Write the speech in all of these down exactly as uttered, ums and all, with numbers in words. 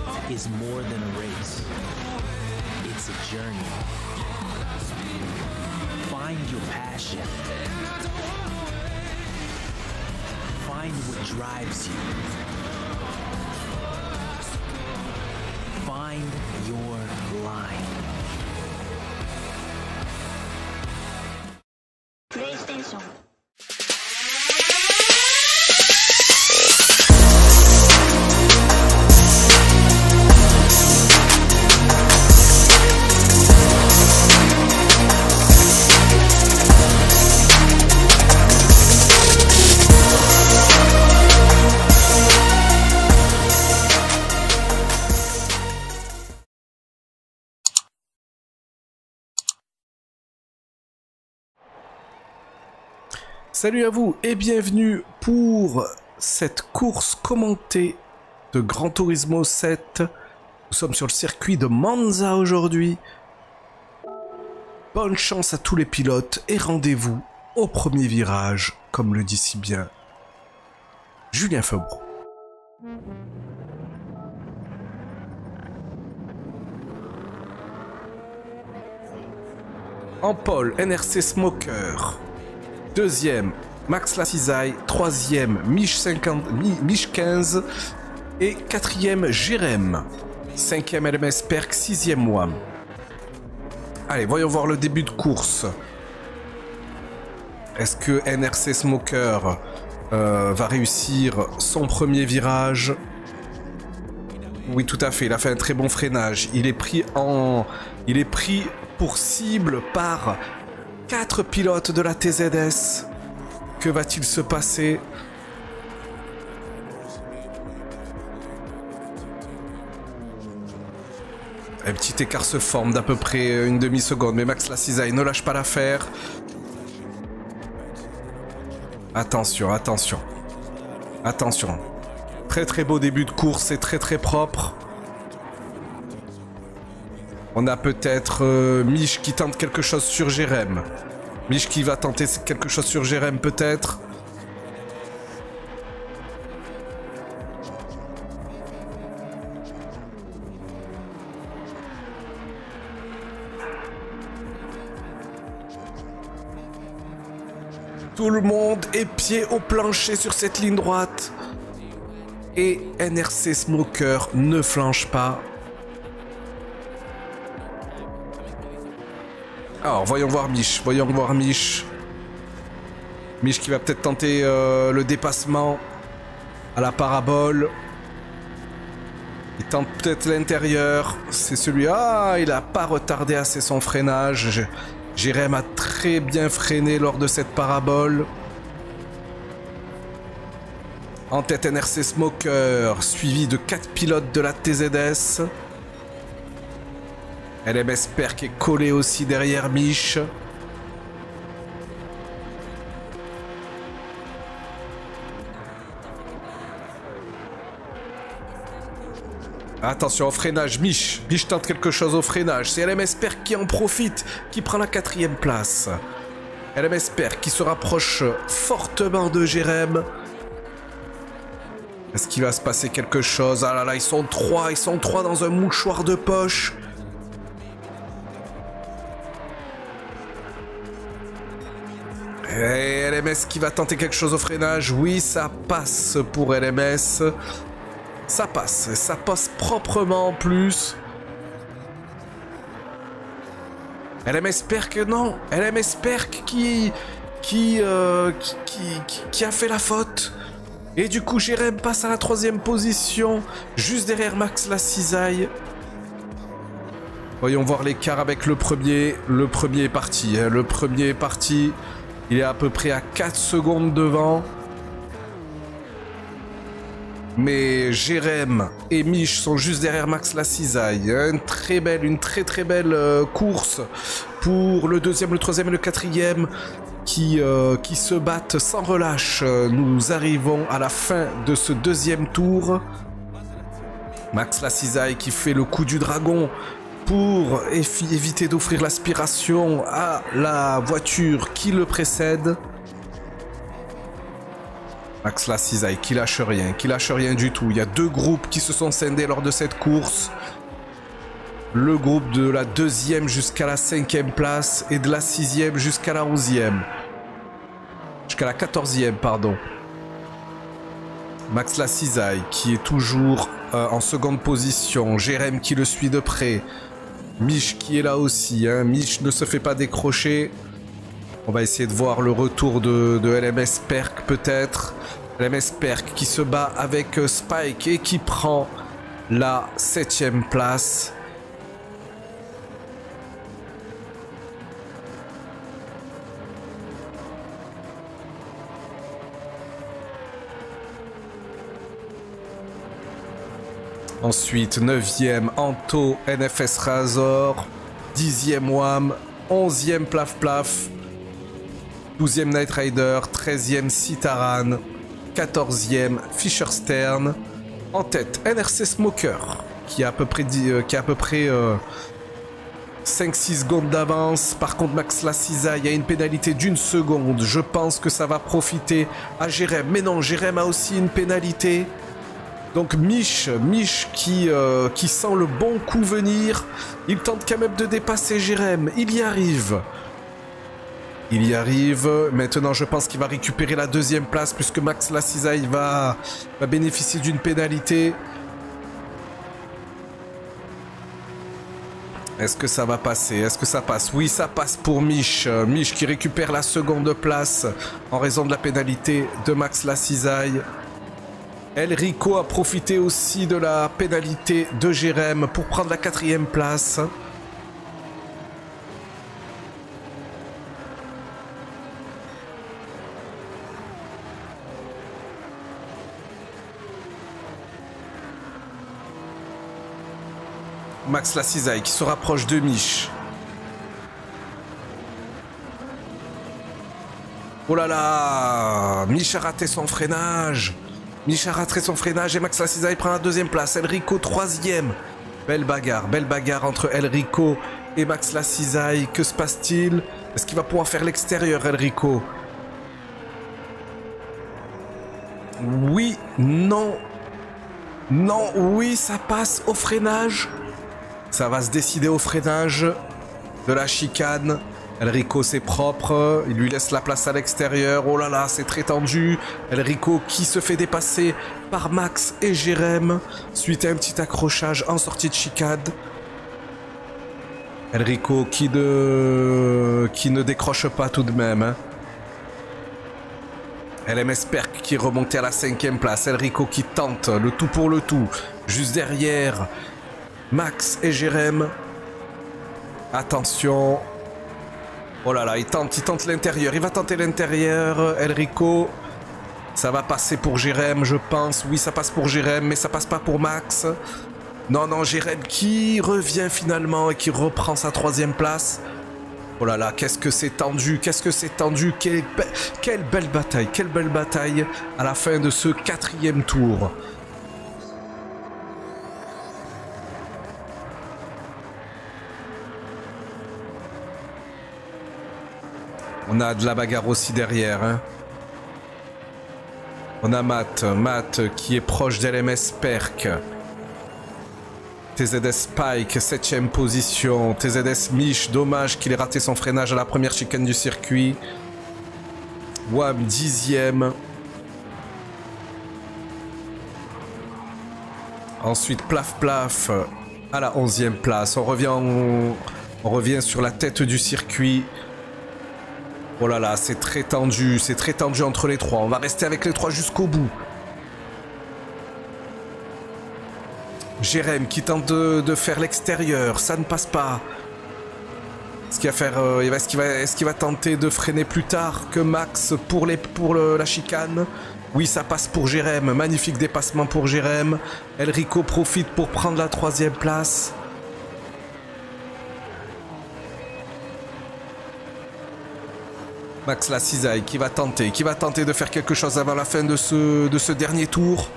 is more than a race. It's a journey. Find your passion. Find what drives you. Find your line. PlayStation. Salut à vous et bienvenue pour cette course commentée de Gran Turismo sept. Nous sommes sur le circuit de Monza aujourd'hui. Bonne chance à tous les pilotes et rendez-vous au premier virage, comme le dit si bien Julien Febro. En pole, N R C Smoker. Deuxième, Max Lassizaï. Troisième, Mich cinquante, Mich quinze. Et quatrième, Jérém. Cinquième, L M S Perk. Sixième, W A M. Allez, voyons voir le début de course. Est-ce que N R C Smoker euh, va réussir son premier virage? Oui, tout à fait. Il a fait un très bon freinage. Il est pris en... Il est pris pour cible par... quatre pilotes de la T Z S. Que va-t-il se passer? Un petit écart se forme d'à peu près une demi-seconde, mais Max Lassizaï ne lâche pas l'affaire. Attention, attention. Attention. Très très beau début de course, c'est très très propre. On a peut-être euh, Mich qui tente quelque chose sur Jérém. Mich qui va tenter quelque chose sur Jérém peut-être. Tout le monde est pied au plancher sur cette ligne droite. Et N R C Smoker ne flanche pas. Alors, voyons voir Mich, voyons voir Mich. Mich qui va peut-être tenter euh, le dépassement à la parabole. Il tente peut-être l'intérieur. C'est celui... Ah, il n'a pas retardé assez son freinage. Jérém a très bien freiné lors de cette parabole. En tête, N R C Smoker, suivi de quatre pilotes de la T Z S. L M S Perk est collé aussi derrière Mich. Attention au freinage, Mich. Mich tente quelque chose au freinage. C'est L M S Perk qui en profite, qui prend la quatrième place. L M S Perk qui se rapproche fortement de Jérém. Est-ce qu'il va se passer quelque chose? Ah là là, ils sont trois, ils sont trois dans un mouchoir de poche. Et L M S qui va tenter quelque chose au freinage. Oui, ça passe pour L M S. Ça passe. Ça passe proprement en plus. L M S Perk, non. L M S Perk qui... Qui, euh, qui, qui, qui... Qui a fait la faute. Et du coup, Jérém passe à la troisième position. Juste derrière Max Lassizaï. Voyons voir l'écart avec le premier. Le premier est parti. Hein. Le premier est parti. Il est à peu près à quatre secondes devant. Mais Jérém et Mich sont juste derrière Max Lassizaï. Une très belle, une très très belle euh, course pour le deuxième, le troisième et le quatrième qui, euh, qui se battent sans relâche. Nous arrivons à la fin de ce deuxième tour. Max Lassizaï qui fait le coup du dragon pour éviter d'offrir l'aspiration à la voiture qui le précède. Max la cisaille qui lâche rien, qui lâche rien du tout. Il y a deux groupes qui se sont scindés lors de cette course. Le groupe de la deuxième jusqu'à la cinquième place et de la sixième jusqu'à la onzième. Jusqu'à la quatorzième, pardon. Max la cisaille qui est toujours euh, en seconde position. Jérém qui le suit de près. Mich qui est là aussi. Hein. Mich ne se fait pas décrocher. On va essayer de voir le retour de, de L M S Perk peut-être. L M S Perk qui se bat avec euh, Spike et qui prend la septième place. Ensuite, neuvième, Anto, N F S Razor. dixième, Wham. onzième, Plaf Plaf. douzième, Night Rider. treizième, Citaran. quatorzième, Fisher Stern. En tête, N R C Smoker, qui a à peu près, euh, qui a à peu près euh, cinq six secondes d'avance. Par contre, Max la cisaille a une pénalité d'une seconde. Je pense que ça va profiter à Jérém. Mais non, Jérém a aussi une pénalité. Donc Mich, Mich qui, euh, qui sent le bon coup venir. Il tente quand même de dépasser Jérém. Il y arrive. Il y arrive. Maintenant, je pense qu'il va récupérer la deuxième place puisque Max la cisaille va, va bénéficier d'une pénalité. Est-ce que ça va passer? Est-ce que ça passe? Oui, ça passe pour Mich. Mich qui récupère la seconde place en raison de la pénalité de Max la cisaille. El Rico a profité aussi de la pénalité de Jérém pour prendre la quatrième place. Max la cisaille qui se rapproche de Mich. Oh là là, Mich a raté son freinage. Mich a raté son freinage et Max la cisaille prend la deuxième place. El Rico troisième. Belle bagarre, belle bagarre entre El Rico et Max la cisaille. Que se passe-t-il? Est-ce qu'il va pouvoir faire l'extérieur, El Rico? Oui, non. Non, oui, ça passe au freinage. Ça va se décider au freinage de la chicane. El Rico c'est propre, il lui laisse la place à l'extérieur. Oh là là, c'est très tendu. El Rico qui se fait dépasser par Max et Jérém suite à un petit accrochage en sortie de chicane. El Rico qui ne, qui ne décroche pas tout de même. Hein. L M S Perk qui est remonté à la cinquième place. El Rico qui tente le tout pour le tout. Juste derrière Max et Jérém. Attention. Oh là là, il tente, il tente l'intérieur. Il va tenter l'intérieur. El Rico. Ça va passer pour Jérém, je pense. Oui, ça passe pour Jérém, mais ça passe pas pour Max. Non, non, Jérém qui revient finalement et qui reprend sa troisième place. Oh là là, qu'est-ce que c'est tendu, qu'est-ce que c'est tendu. Quelle, be quelle belle bataille, quelle belle bataille à la fin de ce quatrième tour. On a de la bagarre aussi derrière. Hein. On a Matt, Matt qui est proche d'L M S Perk. T Z S Spike, septième position. T Z S Mich, dommage qu'il ait raté son freinage à la première chicane du circuit. Wham, dixième. Ensuite, Plaf Plaf à la onzième place. On revient, on, on revient sur la tête du circuit. Oh là là, c'est très tendu, c'est très tendu entre les trois. On va rester avec les trois jusqu'au bout. Jérém qui tente de, de faire l'extérieur, ça ne passe pas. Est-ce qu'il va faire, euh, est-ce qu'il va, est-ce qu'il va tenter de freiner plus tard que Max pour, les, pour le, la chicane? Oui, ça passe pour Jérém, magnifique dépassement pour Jérém. El Rico profite pour prendre la troisième place. Max la cisaille qui va tenter, qui va tenter de faire quelque chose avant la fin de ce, de ce dernier tour.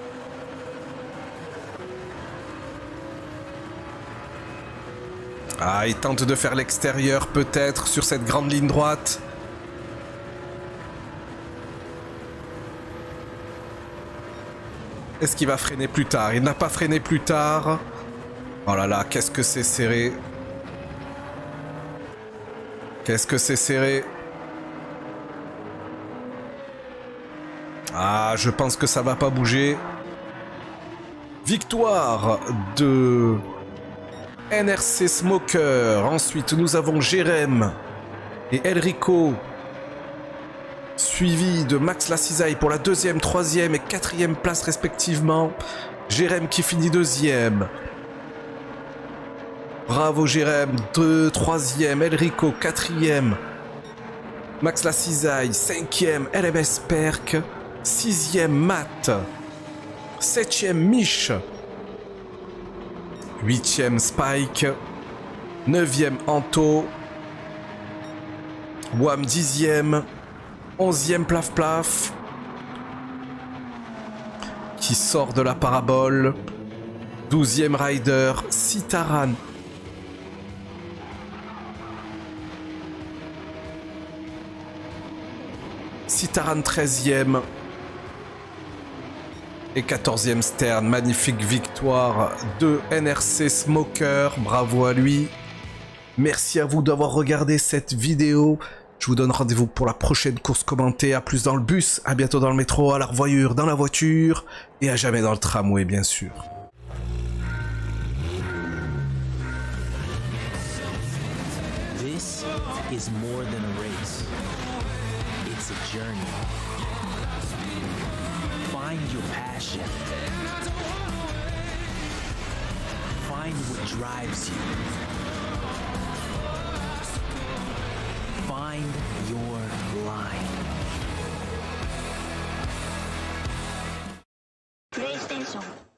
Ah, il tente de faire l'extérieur peut-être sur cette grande ligne droite. Est-ce qu'il va freiner plus tard? Il n'a pas freiné plus tard. Oh là là, qu'est-ce que c'est serré. Qu'est-ce que c'est serré. Ah, je pense que ça va pas bouger. Victoire de N R C Smoker. Ensuite, nous avons Jérém et Elrico, suivi de Max Lacisaille pour la deuxième, troisième et quatrième place respectivement. Jérém qui finit deuxième. Bravo Jérém, deux, troisième, Elrico, quatrième. Max Lacisaille, cinquième, L M S Perk. Sixième, Matt. Septième, Mich. Huitième, Spike. Neuvième, Anto. Wam, dixième. Onzième, Plaf Plaf. Qui sort de la parabole. Douzième, Rider. Citaran. Citaran, treizième. Et quatorzième Stern, magnifique victoire de N R C Smoker, bravo à lui. Merci à vous d'avoir regardé cette vidéo. Je vous donne rendez-vous pour la prochaine course commentée. À plus dans le bus, à bientôt dans le métro, à la revoyure dans la voiture et à jamais dans le tramway bien sûr. This is more than a race. It's a journey. Find your passion. Find what drives you. Find your line. PlayStation